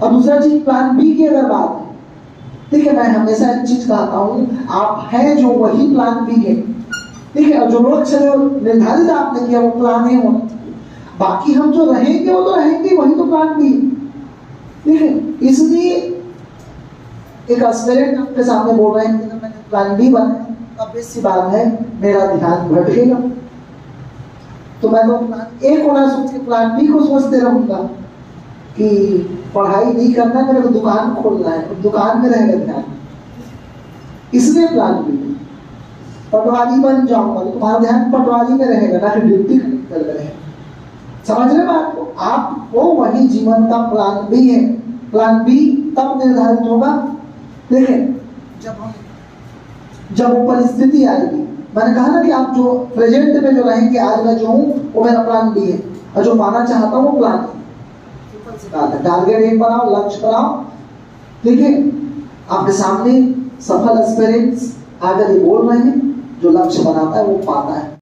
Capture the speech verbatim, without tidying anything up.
और दूसरा चीज प्लान बी की अगर बात है, ठीक है, मैं हमेशा एक चीज कहता हूँ, आप हैं जो वही प्लान बी है, ठीक है, और जो लक्ष्य निर्धारित आपने किया वो प्लान ए होना, बाकी हम जो रहेंगे वो तो रहेंगे, वही तो प्लान बी है, ठीक है। इसलिए एक एस्पिरेंट आपके सामने बोल रहे हैं कि मैंने प्लान बी बनाया, अब सी बात है मेरा ध्यान भटकेगा, तो मैं तो प्लान ए को ना सोच के प्लान बी को सोचते रहूंगा कि पढ़ाई नहीं करना, मेरे को दुकान खोलना है, तो दुकान में रहेगा ध्यान, इसलिए प्लान बी। पटवारी बन जाऊंगा तो तुम्हारा ध्यान पटवारी में रहेगा, ना कि ड्यूटी कर रहेगा। समझ रहे बात को? आपको वही जीवन का प्लान बी है। प्लान बी तब निर्धारित होगा, देखें, जब हम जब वो परिस्थिति आएगी। मैंने कहा ना कि आप जो प्रेजेंट में जो रहेंगे, आज मैं जो हूँ वो मेरा प्लान बी है, और जो पाना चाहता हूँ वो प्लान बी। सिंपल सी बात है, टारगेट एक बनाओ, लक्ष्य बनाओ, ठीक है। आपके सामने सफल एस्पिरेंट्स आकर ये बोल रहे हैं, जो लक्ष्य बनाता है वो पाता है।